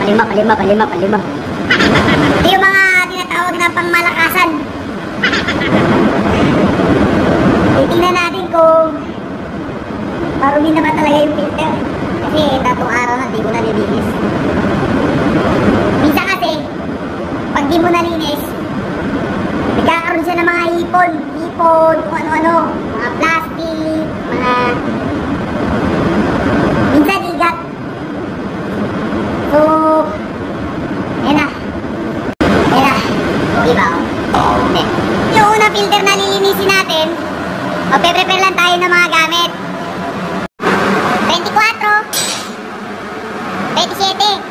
palima. Ito yung mga tinatawag na pangmalakasan. Titingnan natin kung marumi na ba talaga yung filter. Kasi tatong araw na di ko nalilinis. Minsan kasi, pag di mo nalinis, nagkakaroon siya ng mga ipon, kung ano-ano, mga plastic, mga minsan igat. So, ayan na. Diba? Hindi. Yung unang filter na lilinisin natin, magpe-prepare lang tayo ng mga gamit. 24, 27.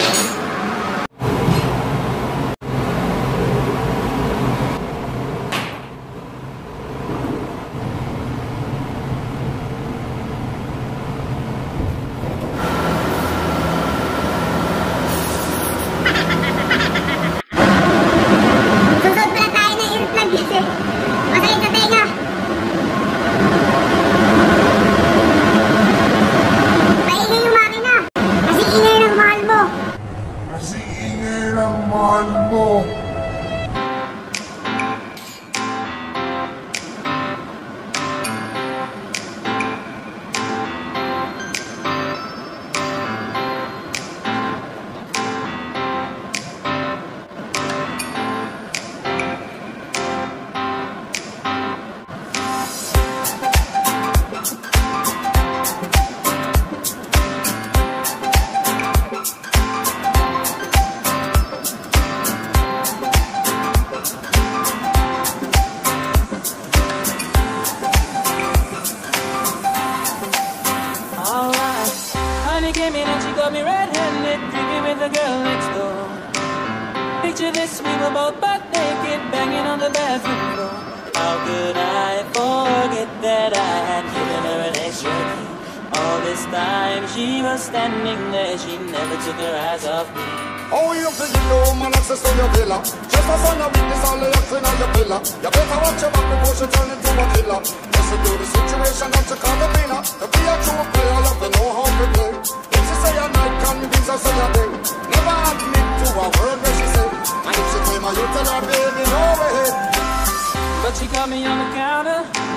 This, we were both butt naked, banging on the bathroom floor. How could I forget that I had given her an extra key? All this time she was standing there, she never took her eyes off me. Oh, you think you know man access to your villa? Just a son of witness, all the acting on your pillar. You better watch your back before she turn into a killer. Listen to the situation, not to call the winner. To be a true player, you have to know how to play. If she say a night, convince her say a day. Never admit to a word where she say. And if she claim her, you tell her, baby, no way. But she caught me on the counter.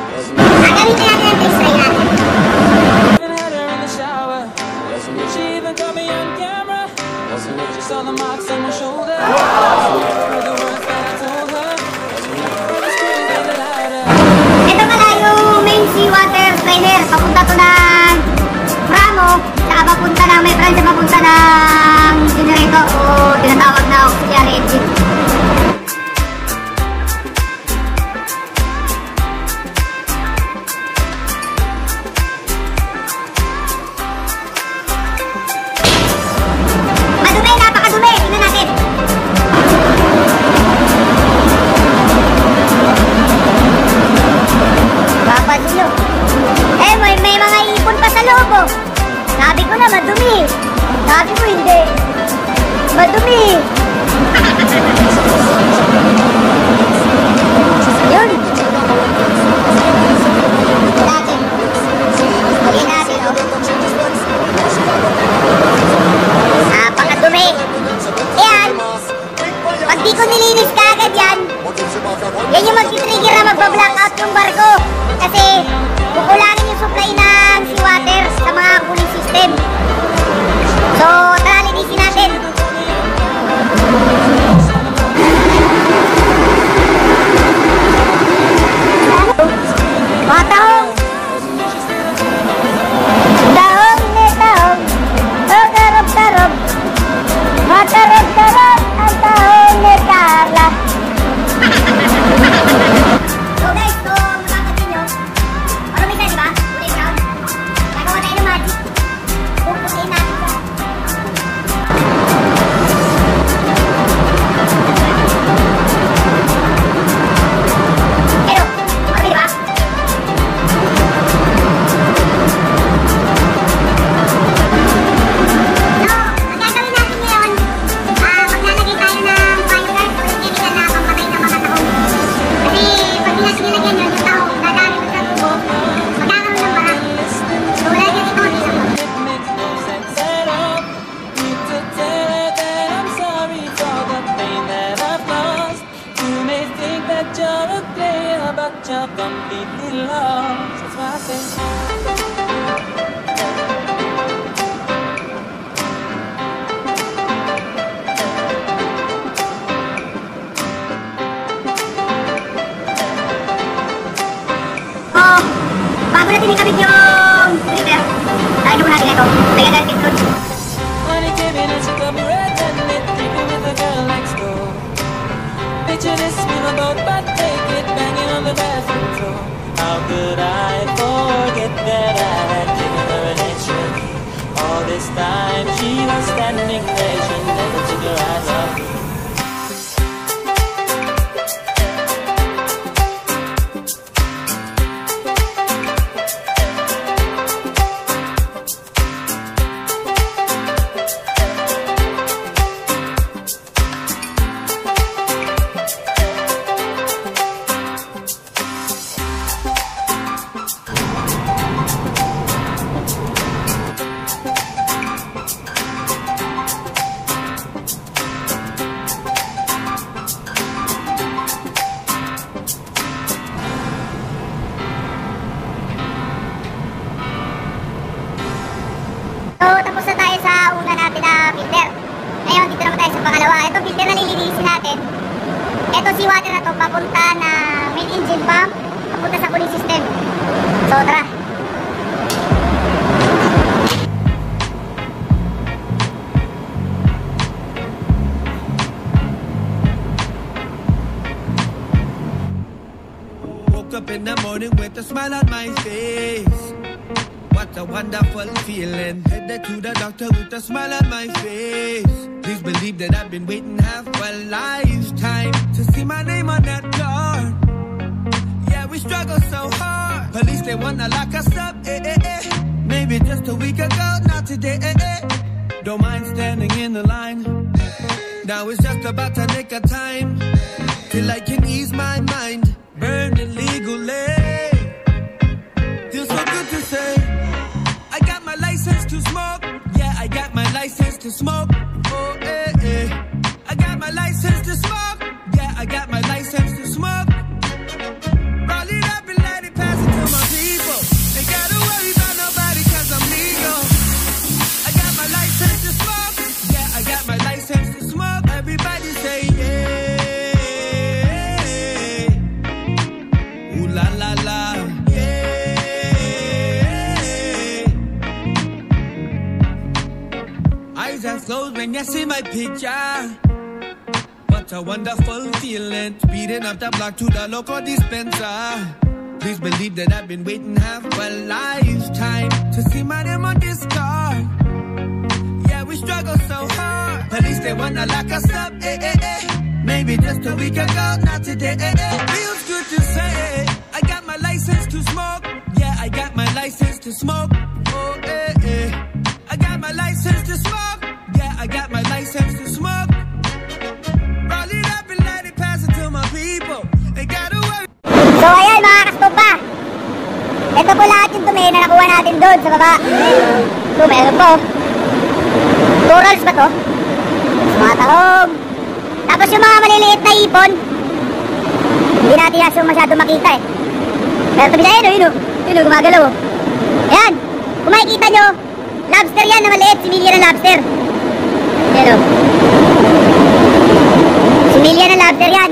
Even had her in the shower. She even caught me on camera. She saw the marks on my shoulder. Heard the words that I told her. And the screams made it louder. Ito pala yung main seawater strainer. Papunta to ng Bramo. Saka papunta ng may branch papunta ng generator o tinatawag na auxiliary engine. Sabi ko na madumi. Sabi ko hindi. Madumi. Yun. Natin. Huli natin, oh. Napakadumi. Ayan. Pag di ko nilinis kaagad yan, yan yung mag-trigger na magba-blackout yung barko. Kasi kukulangin yung supply ng seawater sa mga cooling system. So, tara, linisin natin. are completely lost. That's why I say. Oh, bago natin ikabit yung filter, lagyan mo natin ito. Lagyan natin ito. Honey came in and she got me red-handed, creeping with the girl next door. Picture this, we were both butt naked, banging on the bathroom floor. How could I forget that I had given her an extra key? All this time she was standing there, she never took her eyes off me. So, tapos na tayo sa una natin na filter. Ngayon, dito naman tayo sa pangalawa. Itong filter na nililinisin natin. Itong seawater na to, papunta na main engine pump, papunta sa cooling system. So, tara. Woke up in the morning with a smile on my face. What a wonderful feeling. Headed to the doctor with a smile on my face. Please believe that I've been waiting half a lifetime to see my name on that card. Yeah, we struggle so hard. Police, they wanna lock us up. Maybe just a week ago, not today. Don't mind standing in the line. Now it's just about to nick a time till I can ease my mind. Burning legally. Feels so good to say I got my license to smoke. Yeah, I got my license to smoke. Oh, I got my license to smoke. Yeah, I got my license to smoke. Roll it up and let it pass it to my people. Ain't gotta worry about nobody cause I'm legal. I got my license to smoke. Yeah, I got my license to smoke. Everybody say yeah. Ooh la la la. Eyes are closed when you see my picture. What a wonderful feeling. Speeding up the block to the local dispenser. Please believe that I've been waiting half a lifetime to see my name on this card. Yeah, we struggle so hard. Police, they wanna lock us up. Maybe just a week ago, not today. Feels good to say I got my license to smoke. Yeah, I got my license to smoke. Oh, I got my license to smoke. Yeah, I got my license to smoke. Roll it up and let it pass it to my people. They gotta worry. So, ayan mga kastupa. Ito po lahat yung dumi na nakuha natin doon sa baba. Ito, meron po. 2 rolls ba to? Mga tahong. Tapos yung mga maliliit na ipon, hindi natin yung masyado makita eh. Pero tabi na yun, yun, gumagalaw. Ayan, kung makikita nyo, lobster yan na maliit, similya ng lobster. Ayan o. Similya ng lobster yan.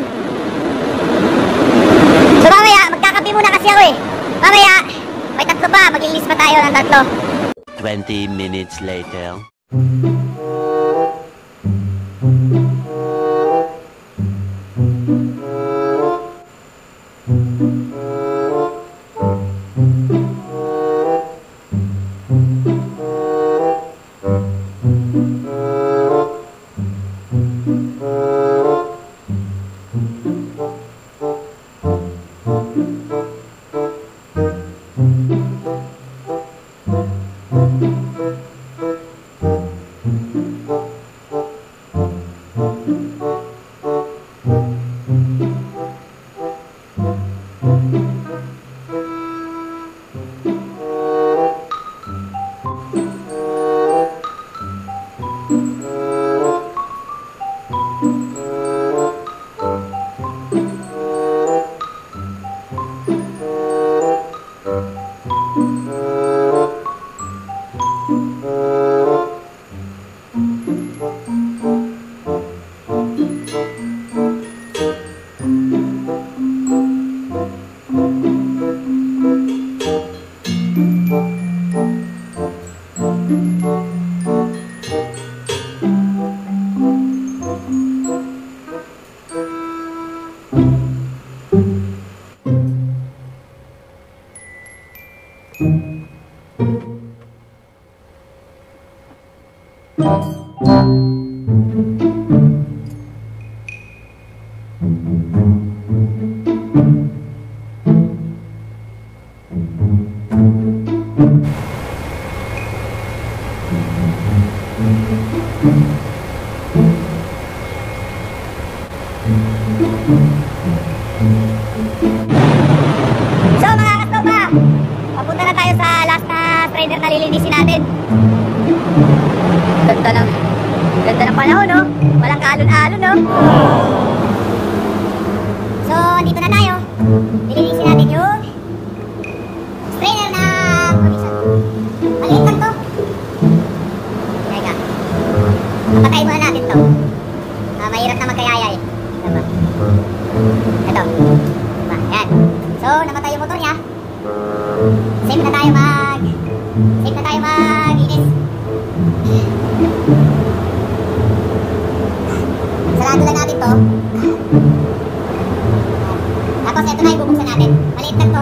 So mamaya, magkakapi muna kasi ako eh. Mamaya, may 3 pa, mag-ilis pa tayo ng 3. 20 minutes later. So mga kastopa, papunta na tayo sa last na strainer na lilinisin natin. Ganda ng panahon, no? Walang kaalon-alon, no? So, dito na tayo. Lilinisin natin yung strainer na provision. Maliit lang to. Teka. Papatayin muna natin to. Mahirap na magkayaya eh. Diba? Ito. Diba? Yan. So, namatay yung motor niya. Save na tayo mag-inis. Sarado lang natin to. Tapos ito na yung bubuksan natin. Maliit lang to.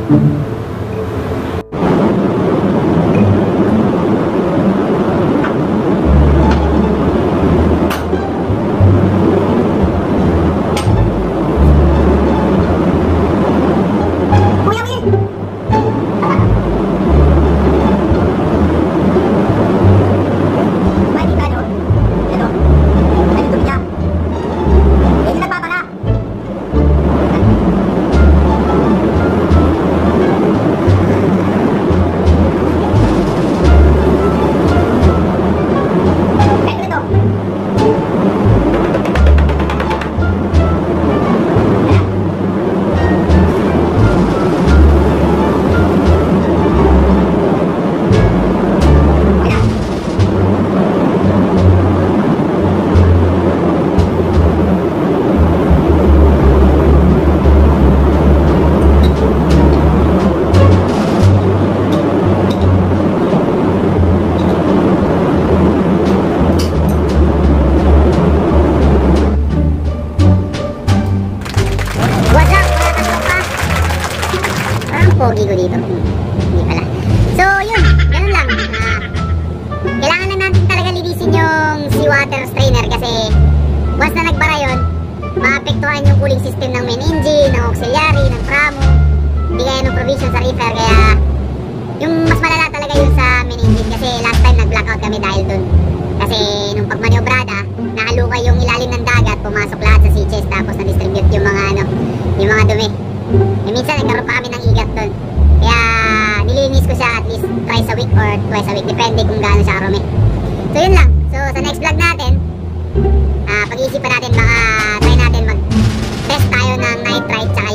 Pogi ko dito. Hindi pala. So, yun. Ganun lang. Kailangan lang natin talaga linisin yung seawater strainer kasi once na nagbara yun, maapektuhan yung cooling system ng main engine, ng auxiliary, ng pramo, hindi kaya ng provision sa reefer. Kaya yung mas malala talaga yun sa main engine kasi last time nag-blackout kami dahil dun. Kasi nung pagmaniobrada, nakalukay yung ilalim ng dagat, pumasok lahat sa switches tapos na-distribute yung mga yung mga dumi. Minsan nagkaroon pa kami ng igat doon. Kaya nilinis ko siya at least twice a week or twice a week. Depende kung gaano siya karumi. So yun lang. So sa next vlog natin, pag-iisipan natin baka try natin mag-test tayo ng nitrite tsaka